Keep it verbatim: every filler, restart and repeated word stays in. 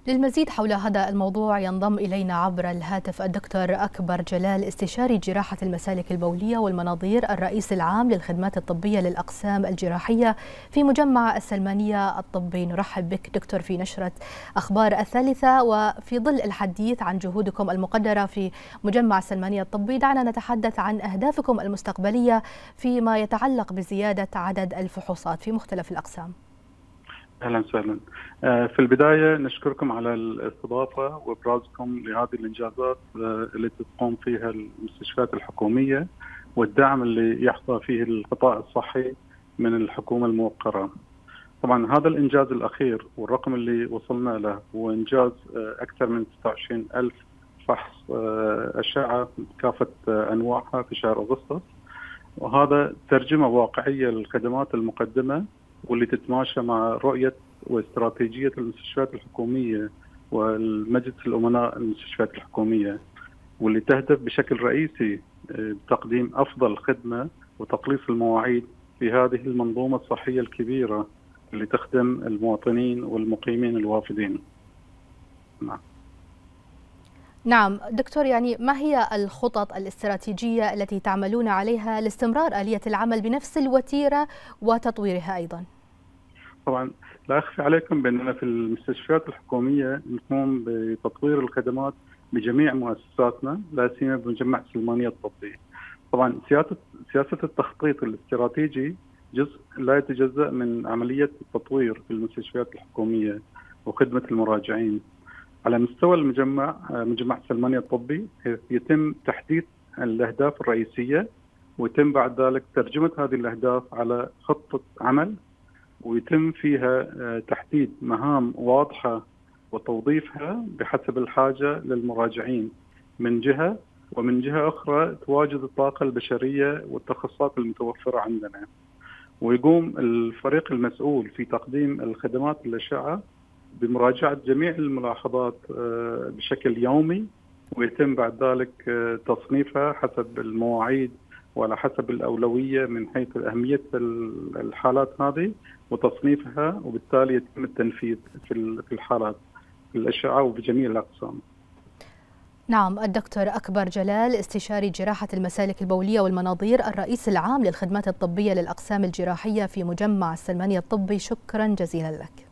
للمزيد حول هذا الموضوع ينضم إلينا عبر الهاتف الدكتور أكبر جلال، استشاري جراحة المسالك البولية والمناظير، الرئيس العام للخدمات الطبية للأقسام الجراحية في مجمع السلمانية الطبي. نرحب بك دكتور في نشرة أخبار الثالثة، وفي ظل الحديث عن جهودكم المقدرة في مجمع السلمانية الطبي دعنا نتحدث عن أهدافكم المستقبلية فيما يتعلق بزيادة عدد الفحوصات في مختلف الأقسام. اهلا وسهلا. في البدايه نشكركم على الاستضافه وابرازكم لهذه الانجازات اللي تقوم فيها المستشفيات الحكوميه والدعم اللي يحظى فيه القطاع الصحي من الحكومه الموقره. طبعا هذا الانجاز الاخير والرقم اللي وصلنا له هو انجاز اكثر من ستة وعشرين ألف فحص اشعه بكافه انواعها في شهر اغسطس، وهذا ترجمه واقعيه للخدمات المقدمه واللي تتماشى مع رؤية واستراتيجية المستشفيات الحكومية والمجلس الأمناء المستشفيات الحكومية، واللي تهدف بشكل رئيسي بتقديم أفضل خدمة وتقليص المواعيد في هذه المنظومة الصحية الكبيرة اللي تخدم المواطنين والمقيمين الوافدين. نعم. نعم دكتور، يعني ما هي الخطط الاستراتيجية التي تعملون عليها لاستمرار آلية العمل بنفس الوتيرة وتطويرها أيضا؟ طبعا لا أخفي عليكم بأننا في المستشفيات الحكومية نقوم بتطوير الخدمات بجميع مؤسساتنا، لا سيما بمجمع السلمانية الطبي. طبعا سياسة سياسة التخطيط الاستراتيجي جزء لا يتجزأ من عملية التطوير في المستشفيات الحكومية وخدمة المراجعين. على مستوى المجمع مجمع السلمانية الطبي يتم تحديد الأهداف الرئيسية، ويتم بعد ذلك ترجمة هذه الأهداف على خطة عمل، ويتم فيها تحديد مهام واضحة وتوظيفها بحسب الحاجة للمراجعين من جهة، ومن جهة أخرى تواجد الطاقة البشرية والتخصصات المتوفرة عندنا. ويقوم الفريق المسؤول في تقديم الخدمات الأشعة بمراجعة جميع الملاحظات بشكل يومي، ويتم بعد ذلك تصنيفها حسب المواعيد وعلى حسب الأولوية من حيث أهمية الحالات هذه وتصنيفها، وبالتالي يتم التنفيذ في الحالات في الأشعة وبجميع الأقسام. نعم، الدكتور أكبر جلال، استشاري جراحة المسالك البولية والمناظير، الرئيس العام للخدمات الطبية للأقسام الجراحية في مجمع السلمانية الطبي، شكرا جزيلا لك.